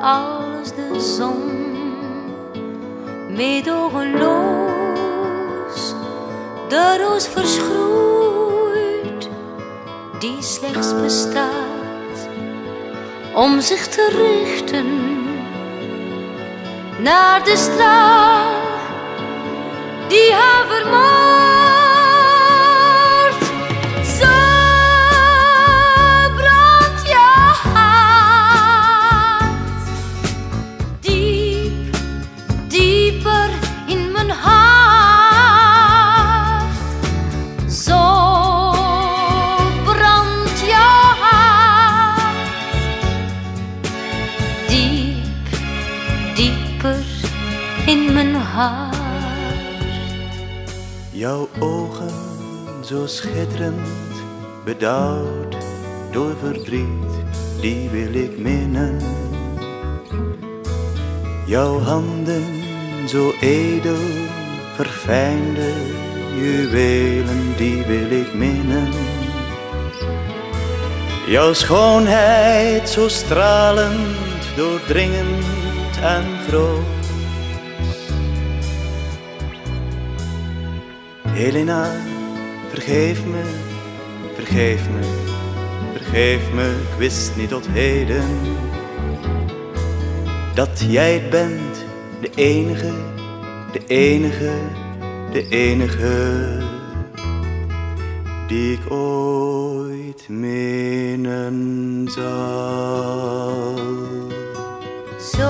als de zon, meedogenloos de roos verschroeit, die slechts bestaat om zich te richten naar de straal die haar vermoordt. Zo brandt je hart diep, dieper in mijn hart. Zo brandt je hart diep, dieper in mijn hart. Jouw ogen zo schitterend, bedauwd door verdriet, die wil ik minnen. Jouw handen zo edel, verfijnde juwelen, die wil ik minnen. Jouw schoonheid zo stralend, doordringend en groot. Helena, vergeef me, vergeef me, vergeef me, ik wist niet tot heden dat jij het bent, de enige, de enige, de enige die ik ooit minnen zal. Zo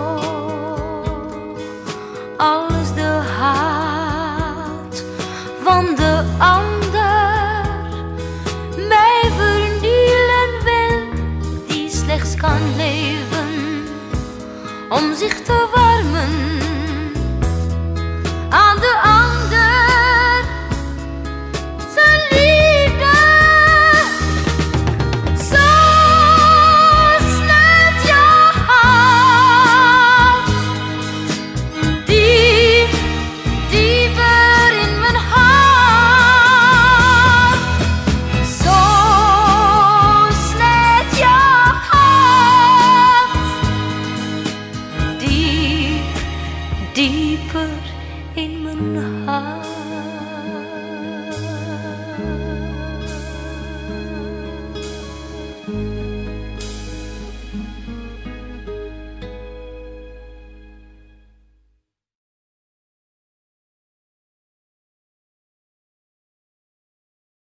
als de haat van de ander mij vernielen wil, die slechts kan leven om zich te warmen